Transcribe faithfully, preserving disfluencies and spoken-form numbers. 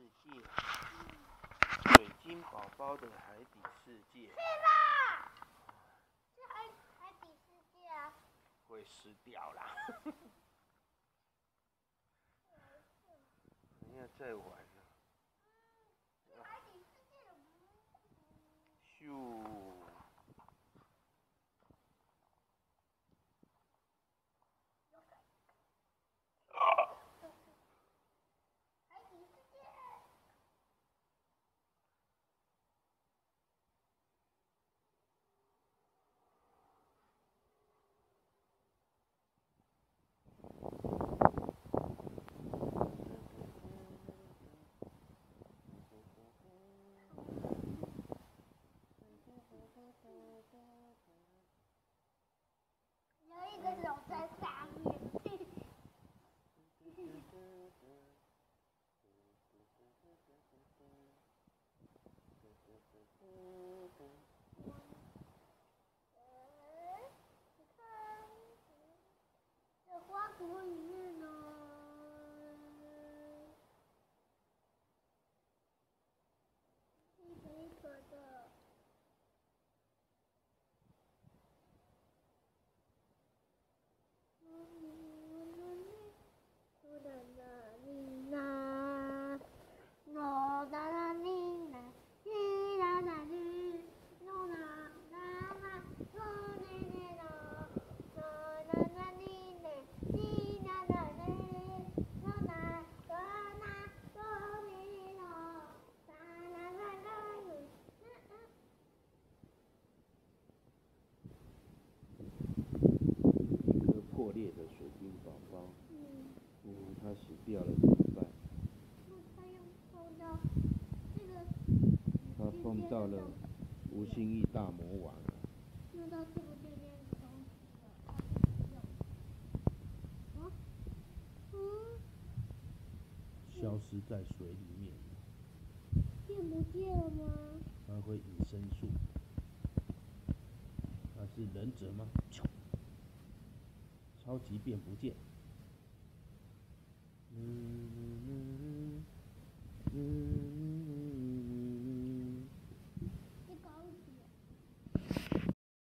世界，水晶宝宝的海底世界。 是啦，这海海底世界啊。 会湿掉啦。你要再玩呢、 嗯，海底世界的。 咻。 有一个手在上面。在花朵里面呢。一颗一颗的。 破裂的水晶宝宝，嗯，嗯，它死掉了怎么办？ 它又碰到这个， 它碰到了无心意大魔王啊！ 碰到这个这边东西了，嗯嗯， 消失在水里面， 变不见了吗？ 它会隐身术。它是忍者吗？超级变不见。